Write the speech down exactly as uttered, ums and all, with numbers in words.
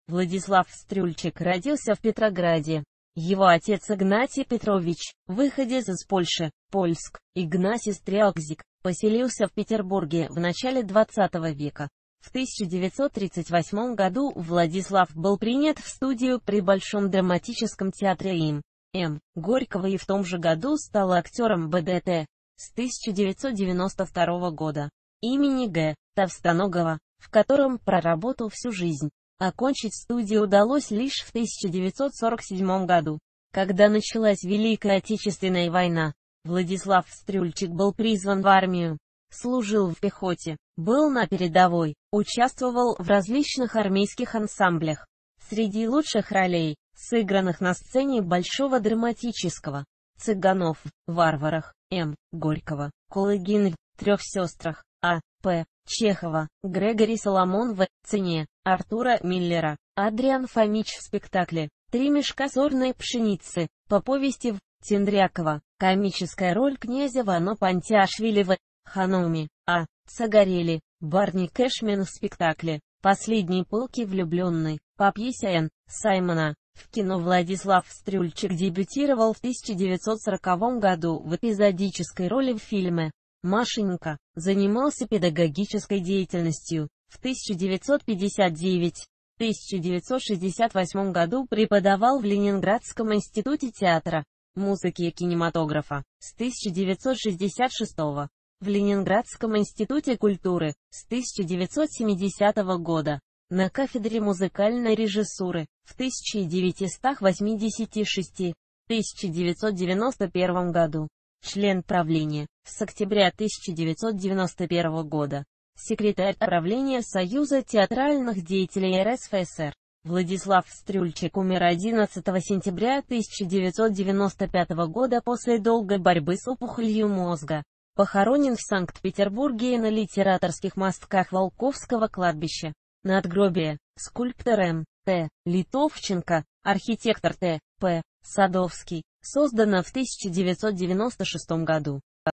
Владислав Стрюльчик родился в Петрограде. Его отец Игнатий Петрович, выходец из Польши, Польск, Игнасий Стрялкзик, поселился в Петербурге в начале двадцатого века. В тысяча девятьсот тридцать восьмом году Владислав был принят в студию при Большом драматическом театре им. М. Горького и в том же году стал актером Бэ Дэ Тэ. С тысяча девятьсот девяносто второго года имени Г. Товстоногова, в котором проработал всю жизнь. Окончить студию удалось лишь в тысяча девятьсот сорок седьмом году, когда началась Великая Отечественная война. Владислав Стрюльчик был призван в армию, служил в пехоте, был на передовой, участвовал в различных армейских ансамблях. Среди лучших ролей, сыгранных на сцене Большого драматического, «Цыганов», «Варварах», М. Горького, Калугин, «Трех сестрах», А. П. Чехова, Грегори Соломон в «Цене», Артура Миллера, Адриан Фомич в спектакле «Три мешка сорной пшеницы», по повести в Тендрякова, комическая роль князя Вано Пантиашвили в «Хануме», А. Цагарели, Барни Кэшмен в спектакле «Последний пылкий влюбленный», по пьесе Н. Саймона. В кино Владислав Стрюльчик дебютировал в тысяча девятьсот сороковом году в эпизодической роли в фильме «Машенька», занимался педагогической деятельностью. В тысяча девятьсот пятьдесят девятом — тысяча девятьсот шестьдесят восьмом году преподавал в Ленинградском институте театра, музыки и кинематографа. С тысяча девятьсот шестьдесят шестого в Ленинградском институте культуры, с тысяча девятьсот семидесятого года, на кафедре музыкальной режиссуры. В тысяча девятьсот восемьдесят шестом — тысяча девятьсот девяносто первом году. Член правления, с октября тысяча девятьсот девяносто первого года. Секретарь правления Союза театральных деятелей Эр Эс Эф Эс Эр. Владислав Стрюльчик умер одиннадцатого сентября тысяча девятьсот девяносто пятого года после долгой борьбы с опухолью мозга. Похоронен в Санкт-Петербурге на литераторских мостках Волковского кладбища. Надгробие, скульптор М. Т. Литовченко, архитектор Т. П. Садовский, создано в тысяча девятьсот девяносто шестом году.